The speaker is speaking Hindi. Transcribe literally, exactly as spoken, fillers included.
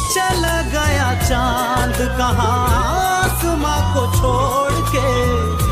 चला गया चांद कहाँ आसमां को छोड़ के।